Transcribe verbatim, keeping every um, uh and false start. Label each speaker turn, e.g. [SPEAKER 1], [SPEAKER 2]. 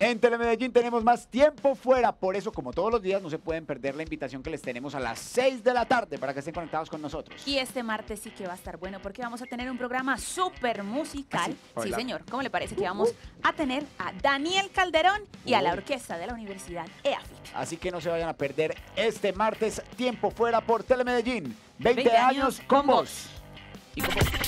[SPEAKER 1] En Telemedellín tenemos más tiempo fuera, por eso como todos los días no se pueden perder la invitación que les tenemos a las seis de la tarde para que estén conectados con nosotros.
[SPEAKER 2] Y este martes sí que va a estar bueno porque vamos a tener un programa súper musical.
[SPEAKER 1] ¿Ah, sí?
[SPEAKER 2] Sí,
[SPEAKER 1] Hola.
[SPEAKER 2] señor. ¿Cómo le parece que vamos a tener a Daniel Calderón y a la
[SPEAKER 1] Uy.
[SPEAKER 2] orquesta de la Universidad E A F I T?
[SPEAKER 1] Así que no se vayan a perder este martes tiempo fuera por Telemedellín. veinte,
[SPEAKER 2] veinte
[SPEAKER 1] años con vos. Y con vos.